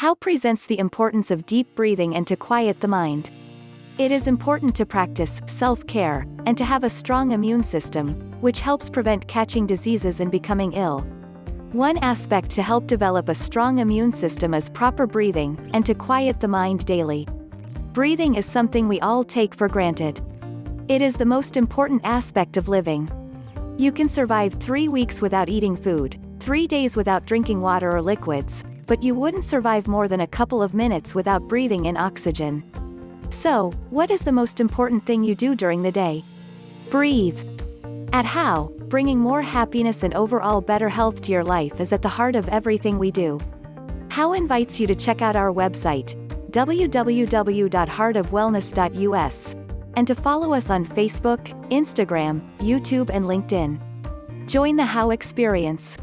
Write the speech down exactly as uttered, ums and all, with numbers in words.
How presents the importance of deep breathing and to quiet the mind. It is important to practice self-care, and to have a strong immune system, which helps prevent catching diseases and becoming ill. One aspect to help develop a strong immune system is proper breathing, and to quiet the mind daily. Breathing is something we all take for granted. It is the most important aspect of living. You can survive three weeks without eating food, three days without drinking water or liquids, but you wouldn't survive more than a couple of minutes without breathing in oxygen. So, what is the most important thing you do during the day? Breathe. At How, bringing more happiness and overall better health to your life is at the heart of everything we do. How invites you to check out our website, w w w dot heart of wellness dot u s, and to follow us on Facebook, Instagram, YouTube and LinkedIn. Join the How experience.